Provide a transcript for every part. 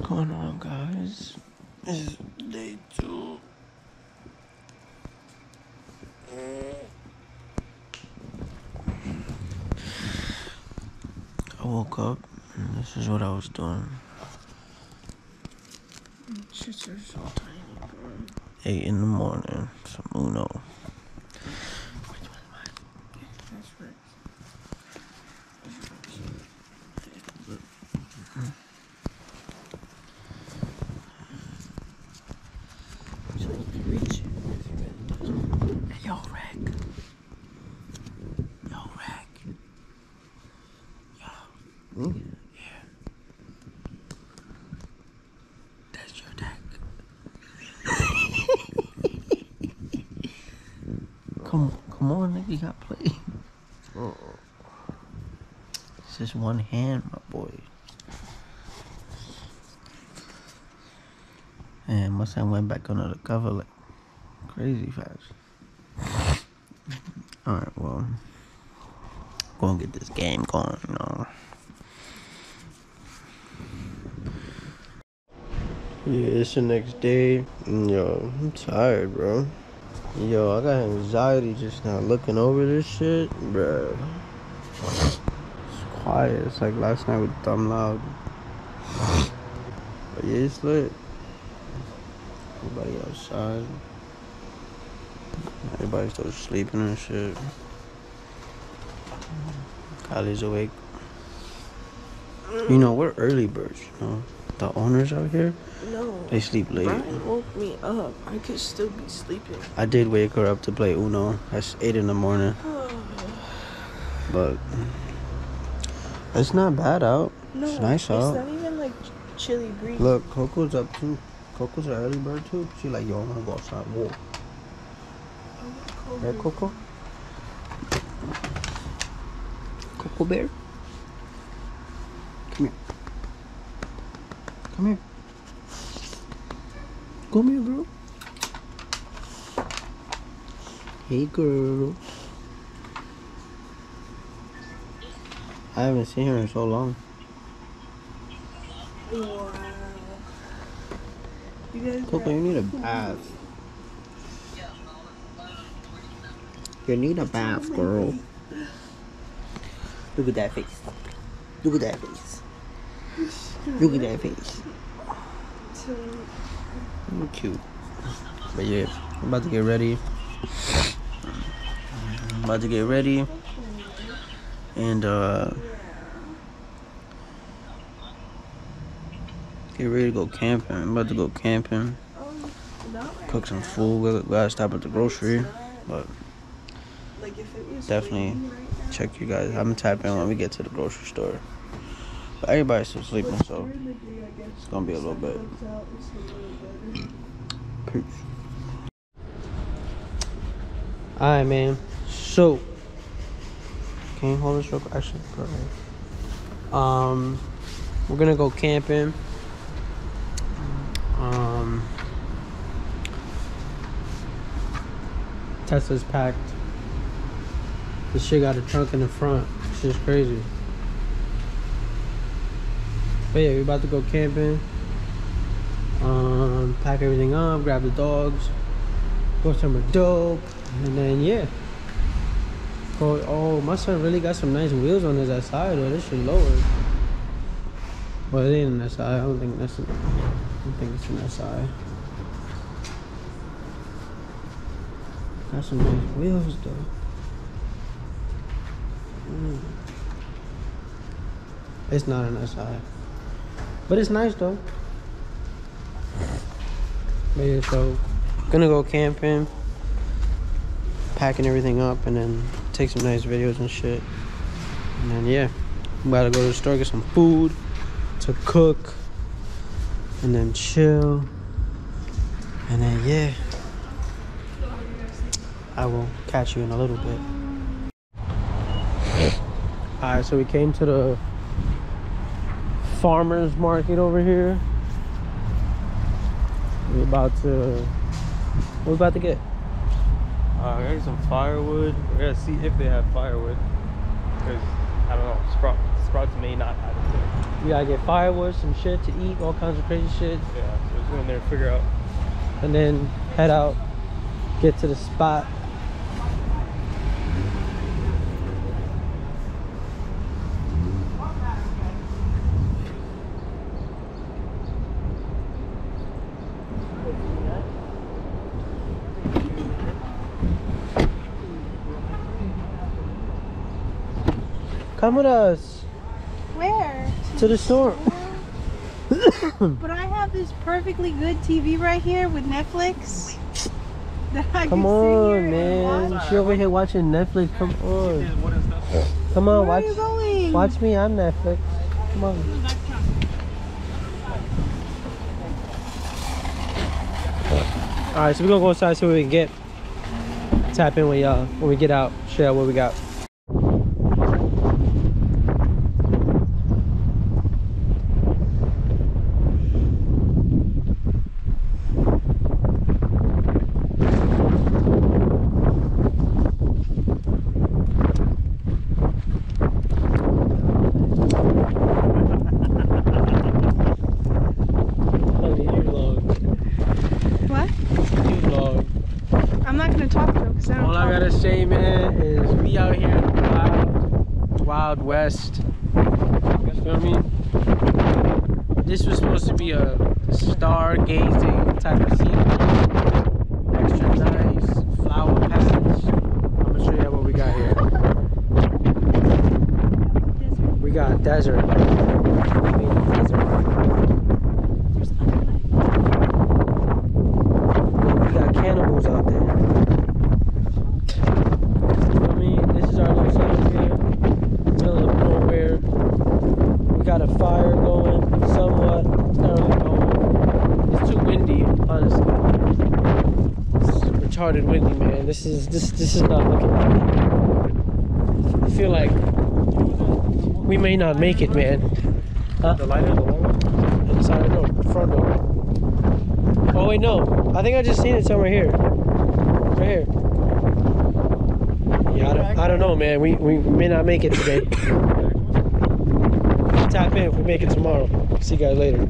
going on, guys? It's day 2. I woke up and this is what I was doing. Shits are so tiny, bro. 8 in the morning, some Uno. Which one's mine? That's right. Yo, Rick. Yo, Rick. Yo. Yeah. That's your deck. Come on, nigga, you gotta play. It's just one hand, my boy. And once I went back under the cover, like, crazy fast. Alright, well, gonna get this game going, you know. Yeah, it's the next day. Yo, I'm tired, bro. Yo, I got anxiety just now looking over this shit, bro. It's quiet. It's like last night with Dumb Loud. But yeah, it's lit. Everybody outside. Everybody's still sleeping and shit. Kylie's awake. You know, we're early birds, you know. The owners out here, no, they sleep late. Brian woke me up. I could still be sleeping. I did wake her up to play Uno. That's 8 in the morning. But it's not bad out. No, it's nice out. It's not even like chilly breeze. Look, Coco's up too. Coco's an early bird too. She like, yo, I'm gonna go outside. Whoa. Yeah, Coco? Coco bear? Come here. Come here. Come here, girl. Hey, girl. I haven't seen her in so long. Wow. You guys Coco, you need a bath. You need a bath, girl. Look at that face. Look at that face. Look at that face. You're cute. But yeah, I'm about to get ready. And get ready to go camping. I'm about to go camping. Cook some food. We gotta stop at the grocery. But definitely check you guys. I'm gonna tap in when we get to the grocery store. But everybody's still sleeping, so it's gonna be a little bit. Peace. Alright, man. So, can you hold this real quick? Actually, go ahead. We're gonna go camping. Tesla's packed. This shit got a trunk in the front. It's just crazy. But yeah, we about to go camping. Pack everything up, grab the dogs, go somewhere dope, and then yeah. Go. Oh, my son really got some nice wheels on his SI though. This shit lowered. Well, it ain't an SI. I don't think it's an SI. Got some nice wheels though. It's not an SI, but it's nice though. But yeah, so gonna go camping, packing everything up, and then take some nice videos and shit. And then yeah, I'm about to go to the store, get some food to cook, and then chill. And then yeah, I will catch you in a little bit. Alright, so we came to the farmer's market over here. What we about to get? I got some firewood. We gotta see if they have firewood. Because, I don't know, Sprouts may not have it. We gotta get firewood, some shit to eat, all kinds of crazy shit. Yeah, so let's go in there and figure out. And then head out, get to the spot. Come with us Where? to the store. But I have this perfectly good TV right here with Netflix. That I Come can sit on, here and man. watch. She over here watching Netflix. Come on. Come on, Where are you going? watch me on Netflix. Come on. Alright, so we're gonna go inside, see what we can get. Tap in with y'all when we get out, share what we got. What? I'm not gonna talk to him because I don't All I talk. gotta say, man, is we out here in the wild west. You feel me? This was supposed to be a stargazing type of scene. Extra nice flower patch. I'm gonna show you what we got here. We got desert. We got cannibals out there. I mean, this is our little setup here. Middle of nowhere. We got a fire going, somewhat. It's not really going. It's too windy, honestly. It's retarded windy, man. This is not looking good. I feel like we may not make it, man. Huh? The lighter, the long one? Inside, no, front door. Oh wait, no. I think I just seen it somewhere here. Right here. Yeah, I don't know, man. We may not make it today. Tap in if we make it tomorrow. See you guys later.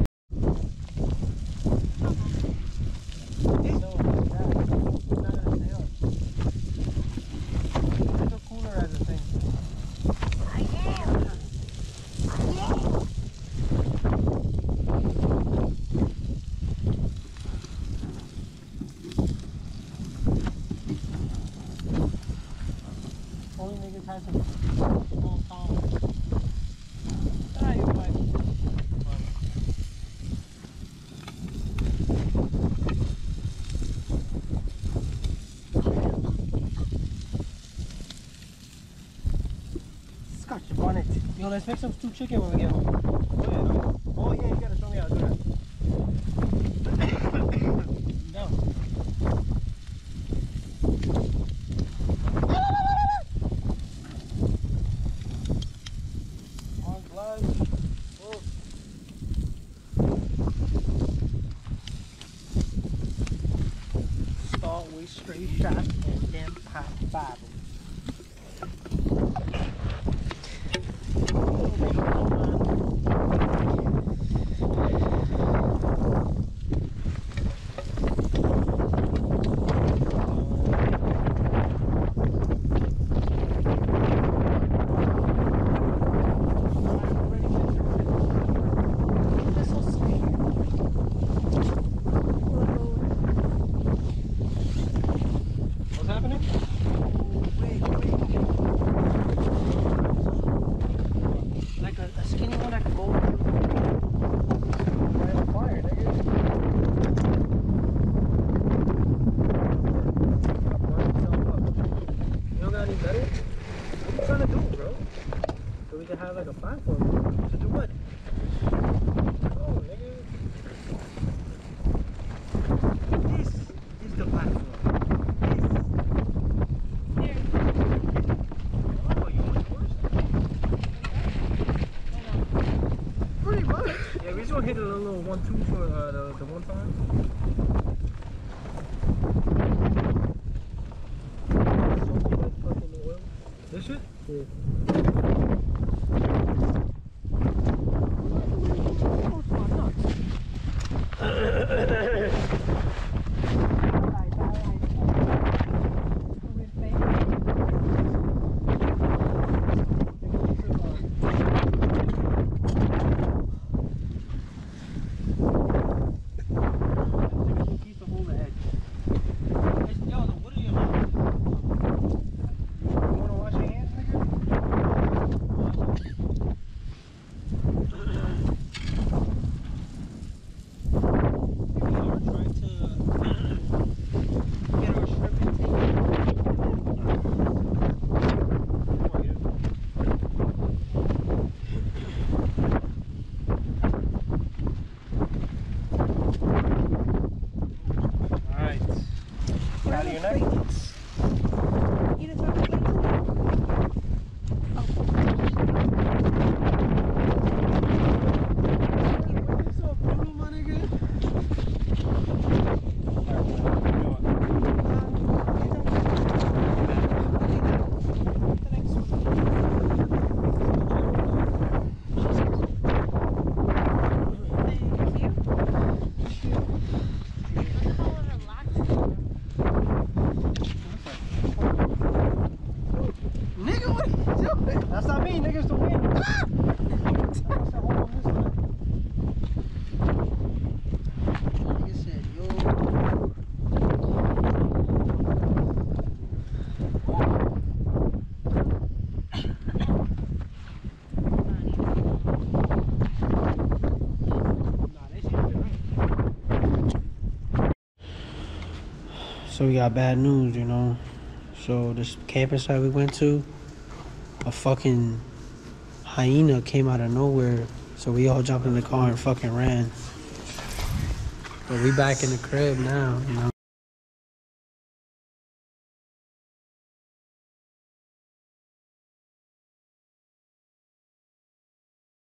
Only niggas has a small tolerance. Scotch on it. Yo, let's make some stewed chicken when we get home. Oh yeah, you gotta show me how to do that. No. On blood. Whoa. Start with straight shot and then pop Bible. What's happening? Like a skinny one I can go right on fire, nigga. You don't got any better? What are you trying to do, bro? So we can have like a platform. To do what? Oh, nigga. This is the platform. Oh, you want yours? Pretty much. Yeah, we just gonna hit a little 1-2 for the one time. So much fucking oil. This shit? Yeah. So we got bad news, you know. So this campus site we went to, a fucking hyena came out of nowhere. So we all jumped in the car and fucking ran. But we back in the crib now, you know.